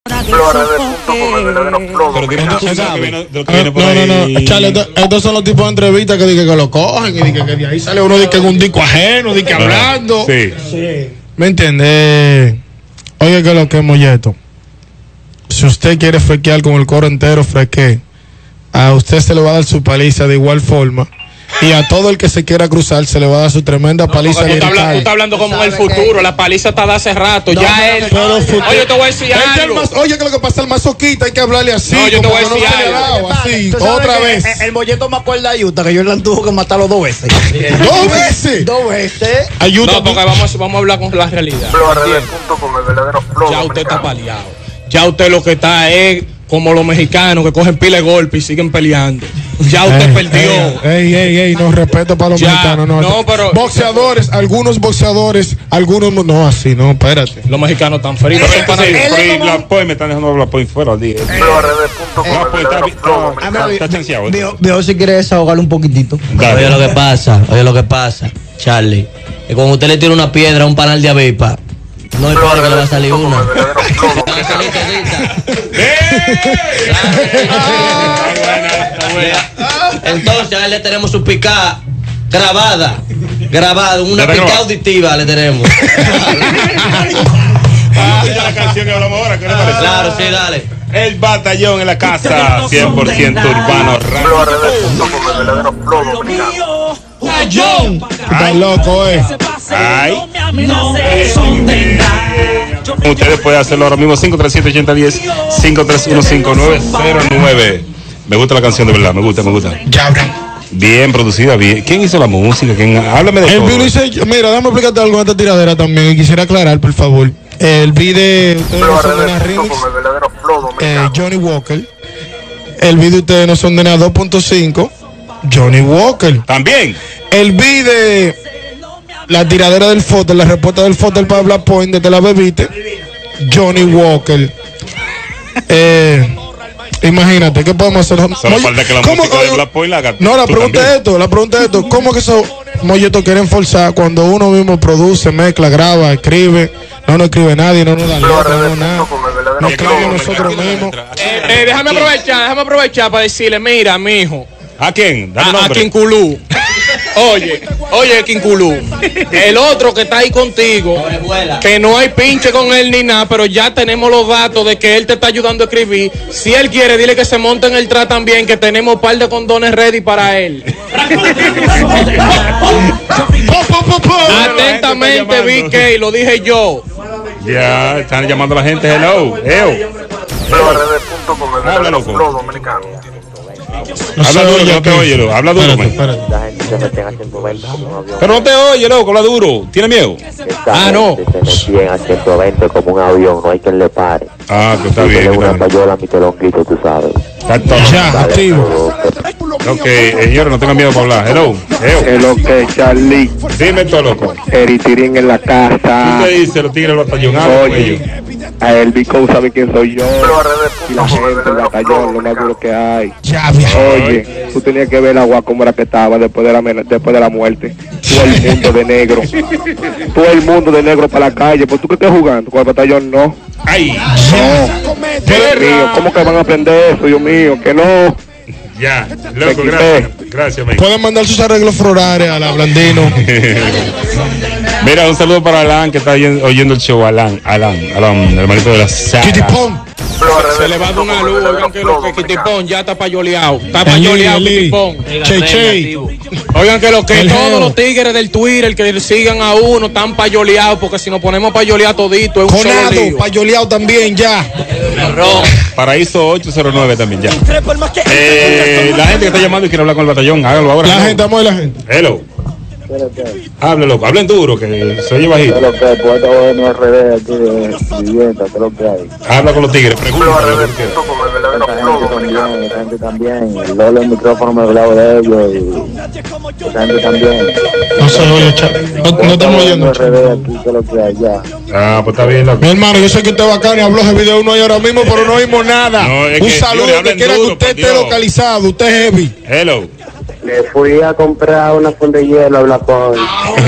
No, Charlie, estos son los tipos de entrevistas que dije que lo cogen y dije que de ahí sale uno de que en un disco ajeno, de que hablando. Sí. ¿Me entiendes? Oye, que lo que es molleto. Si usted quiere frequear con el coro entero, freque. A usted se le va a dar su paliza de igual forma. Y a todo el que se quiera cruzar se le va a dar su tremenda paliza. Tú estás hablando como en el futuro. La paliza está de hace rato. Ya él. Oye, te voy a decir algo. Oye, que lo que pasa el masoquista hay que hablarle así. No, yo te voy a decir algo. Así, otra vez. El molleto me acuerda a Utah, que Jordan tuvo que matarlo 2 veces. ¿2 veces? 2 veces. No, porque vamos a hablar con la realidad. Ya usted está paliado. Ya usted lo que está es como los mexicanos que cogen pila de golpe y siguen peleando. Ya usted perdió. No, respeto para los mexicanos. No, pero boxeadores, algunos boxeadores, algunos no, así, no, espérate. Los mexicanos están fríos. La POI me están dejando la POI fuera al día. Está chanceado. Veo si quiere desahogarlo un poquitito. Oye lo que pasa, Charlie. Que cuando usted le tira una piedra a un panal de avispa, no hay forma que le va a salir una. Entonces a él le tenemos su picada grabada, una picada auditiva le tenemos. La canción que hablamos ahora, ¿qué le parece? Claro, sí, dale. El batallón en la casa, 100% urbano. Está loco, Ay. Ustedes pueden hacerlo ahora mismo, 537-8010, 531-5909. Me gusta la canción, de verdad, me gusta. Bien producida, bien. ¿Quién hizo la música? Háblame de todo. Mira, déjame explicarte algo de esta tiradera también. Y quisiera aclarar, por favor. El video Johnny Walker. El video ustedes no son de nada 2.5. Johnny Walker. También. El video, la tiradera del foto, la respuesta del foto del Pablo Point de Te la bebiste. Johnny Walker. Imagínate, ¿qué podemos hacer? Solo falta que la música de Black Point la haga. No, la pregunta es esto. ¿Cómo que esos molletos quieren forzar cuando uno mismo produce, mezcla, graba, escribe? No escribe nadie, no nos da letra, no nada. Nos escribimos nosotros mismos. Déjame aprovechar para decirle, mira, mijo. ¿A quién? A Quinculú. Oye, Quinculú. El otro que está ahí contigo, que no hay pinche con él ni nada, pero ya tenemos los datos de que él te está ayudando a escribir. Si él quiere, dile que se monte en el track también, que tenemos un par de condones ready para él. Atentamente, BK, lo dije yo. Ya, están llamando a la gente. Hello. Habla, loco. Habla duro, no te oye, habla duro. Pero no te oye, loco, habla duro. ¿Tiene miedo? No. Se metían a 120 como un avión, no hay quien le pare. Pues está bien. Tiene una payola, mi telonquito, tú sabes. Ya, activo. Ok, señores, no tengan miedo para hablar. Hello. Hello, que Charlie. Dime todo, loco. Eritirín en la casa. ¿Qué te dice los tigres del batallón? Oye, a el Vico sabe quién soy yo. Y la gente del batallón, lo más duro que hay. Oye, tú tenías que ver el agua como era que estaba después de la muerte. Todo el mundo de negro. Todo el mundo de negro para la calle. Pues tú que estás jugando con el batallón, no. Ay, no. Dios mío, ¿cómo que van a aprender eso? Dios mío, que no. Ya, loco, gracias, Mike. Pueden mandar sus arreglos florales a la Blandino. Mira, un saludo para Alan, que está oyendo el show. Alan, hermanito de la saga. Se le va a dar una luz, oigan que lo que Kitipón ya está payoleado. Está payoleado Kitipón. Oigan que lo que todos los tigres del Twitter que sigan a uno están payoleados, porque si nos ponemos a payolear todito es un solo lío. Payoleado también ya. Paraíso 809 también ya. La gente que está llamando y quiere hablar con el batallón, hágalo ahora. Vamos a la gente. Hello. Hable, loco, hablen duro, que se oye bajito. Lo que puedo ver en RD aquí de vivienda, lo que hay. Habla con los tigres, pregúntale. Esa gente también. El doble el micrófono me hablaba de ellos y esa gente también. No se oye, no estamos oyendo. RD aquí, que lo que hay ya. Pues está bien, loco. Mi hermano, yo sé que usted es bacán y habló de video uno ahí ahora mismo, pero no oímos nada. Un saludo, que quiera que usted esté localizado, usted es heavy. Hello. Me fui a comprar una funda de hielo a Blacón.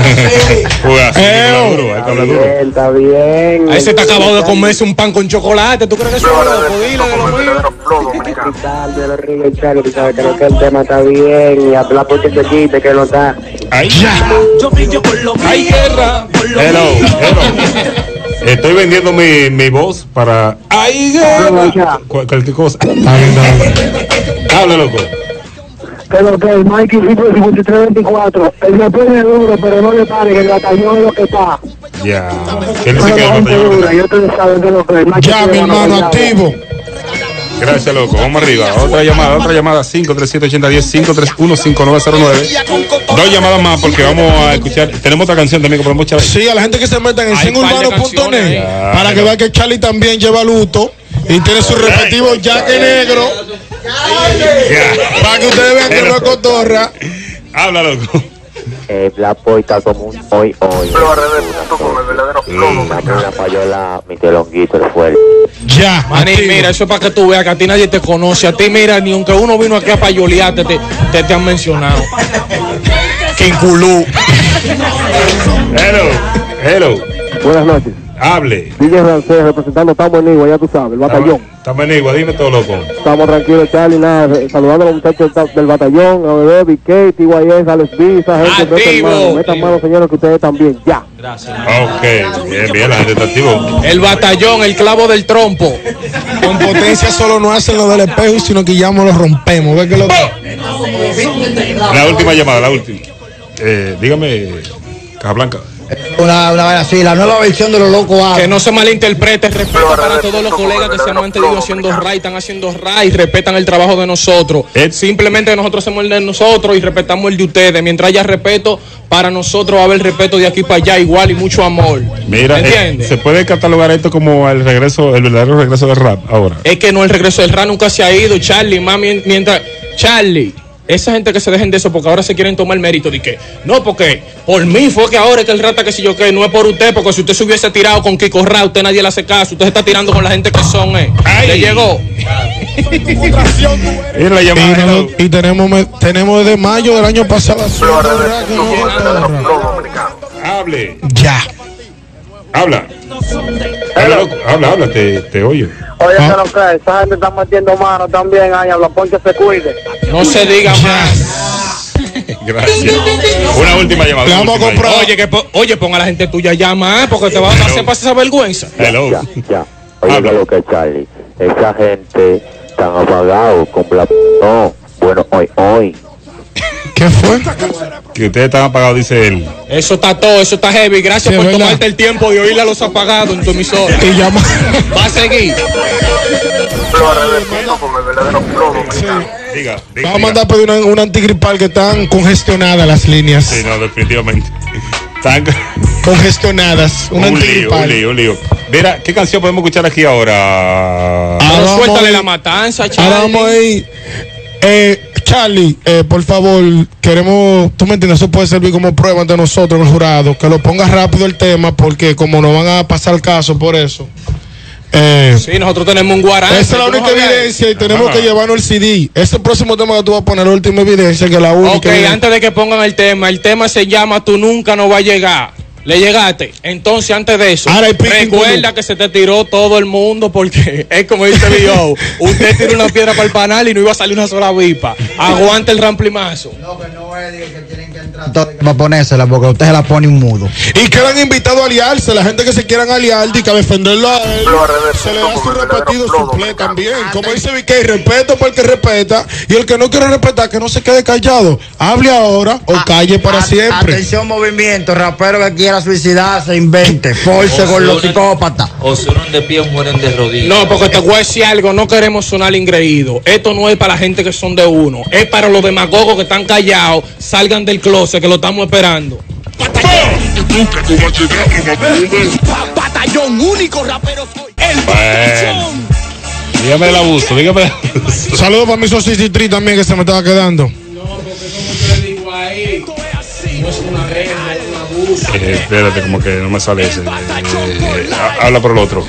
Está bien. Ahí se está acabado de comerse un pan con chocolate. ¿Tú crees que eso es loco? Dile de lo mío. De los ríos, Charlie, tú sabes, creo que el tema está bien. Y habla porque se quite, que no está. ¡Ay, ya! ¡Ay, guerra! Hello. Estoy vendiendo mi voz para... ¡Ay, guerra! Cualquier cosa. Habla, loco. Pero que el Mikey 5324, el le pone duro, pero no le pare, que el batallón es lo que está. Ya. ¿Qué dice que el batallón? Ya, mi hermano, activo. Gracias, loco. Vamos arriba. Otra llamada. 537-8010, 531-5909. 2 llamadas más porque vamos a escuchar. Tenemos otra canción también que podemos echar. Sí, a la gente que se meta en cingurbano.net para que vea que Charlie también lleva luto y tiene su respectivo jaque negro. Para que ustedes vean que no es cotorra. Habla, loco. La poita como un hoy. La payola, mi telonguito, el fuerte. Ya, maní, mira, eso es para que tú veas que a ti nadie te conoce. A ti, mira, ni aunque uno vino aquí a payolearte, te han mencionado. Kinkulú. Hello. Buenas noches. Hable. DJ Francés representando Estamos en Igua, ya tú sabes, el batallón. Estamos en Igua, dime todo, loco. Estamos tranquilos, Charlie, nada, saludando a los muchachos del batallón, a Bebé, BK, TYS, Alex B, esa gente, metan mano, señores, que ustedes también, ya. Gracias. Ok, bien, la gente está activo. El batallón, el clavo del trompo. Con potencia solo no hacen lo del espejo, sino que ya lo rompemos. ¿Ves que lo La última llamada, dígame, Casablanca. Una vaina así, la nueva versión de los locos. Que no se malinterprete, respeto para todos los colegas que se han mantenido haciendo RAI, están haciendo RAI, respetan el trabajo de nosotros. Simplemente nosotros hacemos el de nosotros y respetamos el de ustedes. Mientras haya respeto, para nosotros va a haber respeto de aquí para allá igual y mucho amor. Mira, ¿se puede catalogar esto como el verdadero regreso del rap ahora? Es que no, el regreso del rap nunca se ha ido, Charlie, más mientras... Charlie, esa gente que se dejen de eso porque ahora se quieren tomar el mérito de que no, porque por mí fue que ahora es que el rata que si yo que no es por usted, porque si usted se hubiese tirado con Kiko Ra, usted nadie le hace caso, usted se está tirando con la gente que son, le llegó. Y tenemos desde mayo del año pasado. Hable. Ya. Habla, te oye. Oye, pero que esa gente está metiendo mano también, ahí habla, Ponche se cuide. No se diga más. Gracias. Una última llamada. Vamos a comprar. Oye, ponga a la gente tuya llama, porque te va a hacer pasar esa vergüenza. Hello. Ya. Oye, lo que Charlie, esa gente tan apagado con la... No, bueno, hoy. ¿Qué fue? Que ustedes están apagados, dice él. Eso está heavy. Gracias por tomarte el tiempo de oírle a los apagados en tu emisora. Y llama. Va a seguir. Diga. Vamos a mandar a pedir un antigripal que están congestionadas las líneas. Sí, no, definitivamente. Están congestionadas. Un antigripal. Un lío. Mira, ¿qué canción podemos escuchar aquí ahora? Suéltale la matanza, Charlie. Ahora vamos ahí. Charlie, por favor, queremos, tú me entiendes, eso puede servir como prueba ante nosotros, el jurado, que lo ponga rápido el tema, porque como no van a pasar caso por eso. Sí, nosotros tenemos un guarán. Esa es la única evidencia y tenemos que llevarnos el CD. Ese próximo tema que tú vas a poner, la última evidencia, que es la única. Ok, antes de que pongan el tema se llama Tú Nunca No Vas a Llegar. Le llegaste. Entonces, antes de eso, recuerda que se te tiró todo el mundo porque es como dice Bio. Usted tiró una piedra para el panal y no iba a salir una sola vipa. Aguante el ramplimazo. No, que no es que tienen que entrar para ponérsela porque usted se la pone un mudo. Y quedan invitados a aliarse. La gente que se quieran aliar y que a defenderlo a él, se le da su repetido suple también. Como dice Vicky, respeto para el que respeta y el que no quiere respetar, que no se quede callado. Hable ahora o calle para siempre. Atención, movimiento, rapero que quiera suicidar se invente, force con los psicópatas. O se unen de pie o mueren de rodillas. No, porque te voy a decir algo, no queremos sonar ingreído. Esto no es para la gente que son de uno, es para los demagogos que están callados, salgan del closet que lo estamos esperando. Batallón único rapero soy. El batallón. Dígame el abuso. Saludos para mi socio Citri también que se me estaba quedando. No, porque como te digo ahí, no es una regla, es un abuso. Espérate, como que no me sale ese. Habla por el otro.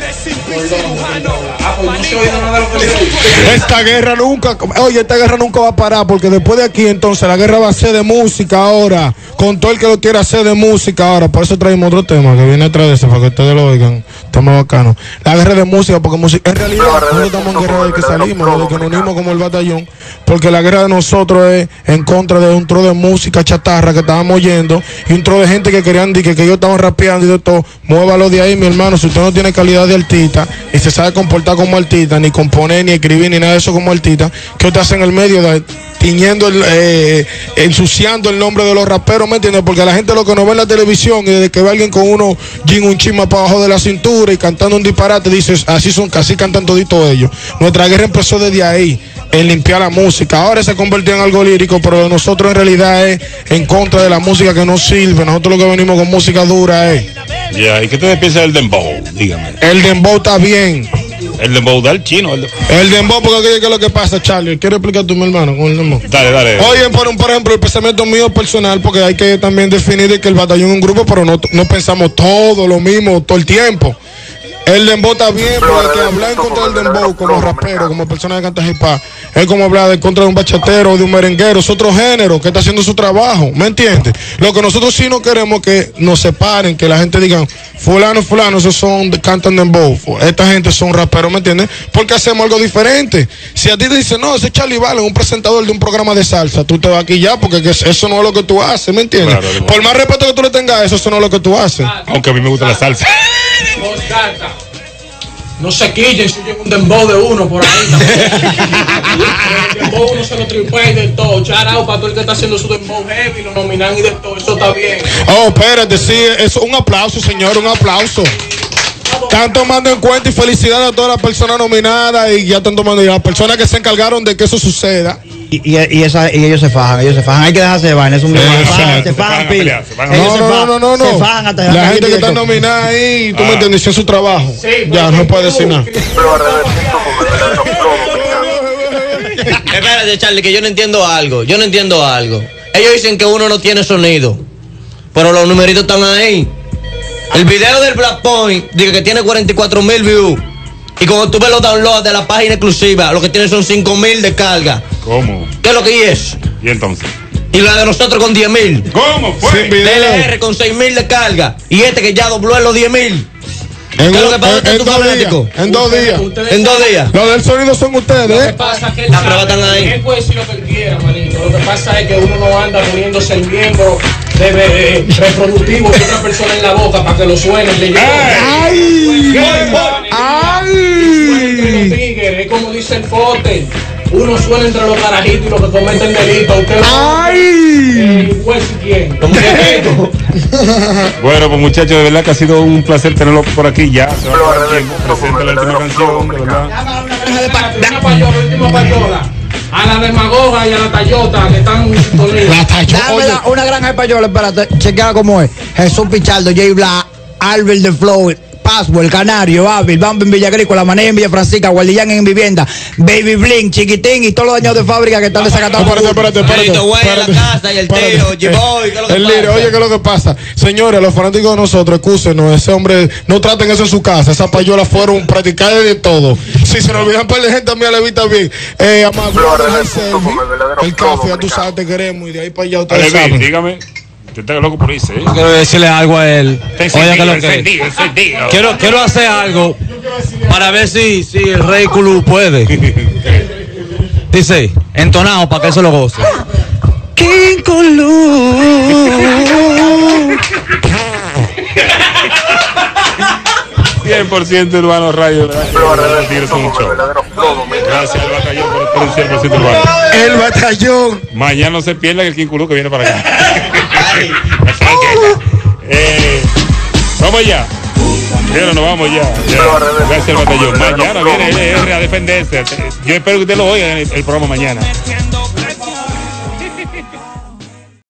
Esta guerra nunca va a parar, porque después de aquí entonces la guerra va a ser de música ahora, con todo el que lo quiera hacer de música ahora. Por eso traemos otro tema que viene atrás de ese, para que ustedes lo oigan, tema bacano. La guerra de música, porque música, en realidad nosotros estamos en guerra desde que salimos, desde que nos unimos como el batallón, porque la guerra de nosotros es en contra de un tro de música chatarra que estábamos oyendo, y un tro de gente que querían que ellos estaban rapeando y de todo. Muévalo de ahí, mi hermano. Si usted no tiene calidad de artista y se sabe comportar como artista, ni componer, ni escribir, ni nada de eso como artista, ¿qué usted hace en el medio tiñendo, ensuciando el nombre de los raperos? ¿Me entiendes? Porque la gente lo que nos ve en la televisión, y desde que ve a alguien con un chisma para abajo de la cintura y cantando un disparate, dice, así cantan toditos ellos. Nuestra guerra empezó desde ahí, en limpiar la música. Ahora se convirtió en algo lírico, pero nosotros en realidad es en contra de la música que no sirve. Nosotros lo que venimos con música dura es. ¿Y qué ustedes piensan del dembow? Dígame. El dembow está bien. El dembow del chino. El dembow, porque ¿qué es lo que pasa, Charlie? ¿Quieres explicar tú, mi hermano, con el dembow? Dale. Oye, por ejemplo, el pensamiento mío personal, porque hay que también definir de que el batallón es un grupo, pero no pensamos todo lo mismo todo el tiempo. El dembow está bien, pero que hablar en contra del dembow como rapero, como persona que canta hip hop, es como hablar en contra de un bachatero o de un merenguero. Es otro género que está haciendo su trabajo, ¿me entiendes? Lo que nosotros sí no queremos que nos separen, que la gente diga, fulano, esos cantan dembow, esta gente son raperos, ¿me entiendes? Porque hacemos algo diferente. Si a ti te dicen, no, ese es Charlie Valen, un presentador de un programa de salsa, tú te vas aquí ya, porque eso no es lo que tú haces, ¿me entiendes? Claro. Por más respeto que tú le tengas a eso no es lo que tú haces. Aunque a mí me gusta la salsa. No se quillen si llega un dembow de uno por ahí. El dembow uno se lo tripea y de todo. Charao para todo el que está haciendo su dembow heavy, lo nominan y de todo. Eso está bien. Oh, espérate, sí, eso, un aplauso, señor, un aplauso. Están tomando en cuenta y felicidades a todas las personas nominadas, y ya están tomando, y las personas que se encargaron de que eso suceda. Y ellos se fajan, Hay que dejarse de vaina, es un se fajan pila. No. Se fajan hasta la gente que está nominada ahí, tú me entiendes, es su trabajo. Sí, ya no puede decir nada. Espérate, Charlie, que yo no entiendo algo. Ellos dicen que uno no tiene sonido, pero los numeritos están ahí. El video del Black Point dice que tiene 44,000 views. Y cuando tú ves los downloads de la página exclusiva, lo que tiene son 5,000 descargas. ¿Cómo? ¿Qué es lo que es? ¿Y entonces? Y la de nosotros con 10,000. ¿Cómo fue? DLR con 6,000 descargas. Y este que ya dobló en los 10,000. ¿Qué es lo que pasa con tu fanático? En 2 días. En 2 días. Lo del sonido son ustedes, Lo que pasa es que las pruebas están ahí. Él puede decir lo que él quiera, manito. Lo que pasa es que uno no anda poniéndose el miembro reproductivo de otra persona en la boca para que lo suene. ¡Ay! Entre los tigres, es como dice el Fote. Uno suena entre los carajitos y los que cometen delitos. Usted juez y quién. Bueno, pues muchachos, de verdad que ha sido un placer tenerlo por aquí. Ya se va a acabar el tiempo. Presenta la última canción, de verdad. La última payola. A la demagoga y a la Tayota que están Dame una granja de payola, espérate, chequea cómo es. Jesús Pichardo, J Black, Albert de Flow, Pascual, El Canario, Ávil, Bamba en Villa Agrícola, Mané en Villa Francisca, Guardián en Vivienda, Baby Blink, Chiquitín y todos los daños de fábrica que están desacatados. Espérate. Oye, ¿qué es lo que pasa? Señores, los fanáticos de nosotros, excúsenos, ese hombre, no traten eso en su casa. Esas payolas fueron practicadas de todo. Si se nos olvidan para la gente, a mí la vista bien. El café, ya tú sabes, te queremos, y de ahí para allá ustedes saben. Dígame. Yo estoy loco por irse, Yo quiero decirle algo a él. Quiero hacer algo para ver si el Rey Kulú puede. Dice, entonado para que eso lo goce. King Kulú. 100% Urbano Radio. Gracias al batallón por el 100% Urbano. El batallón. Mañana no se pierda el King Kulú que viene para acá. Vamos ya. Pero nos vamos ya. Gracias al batallón. Mañana viene LR a defenderse. Yo espero que usted lo oiga en el programa mañana.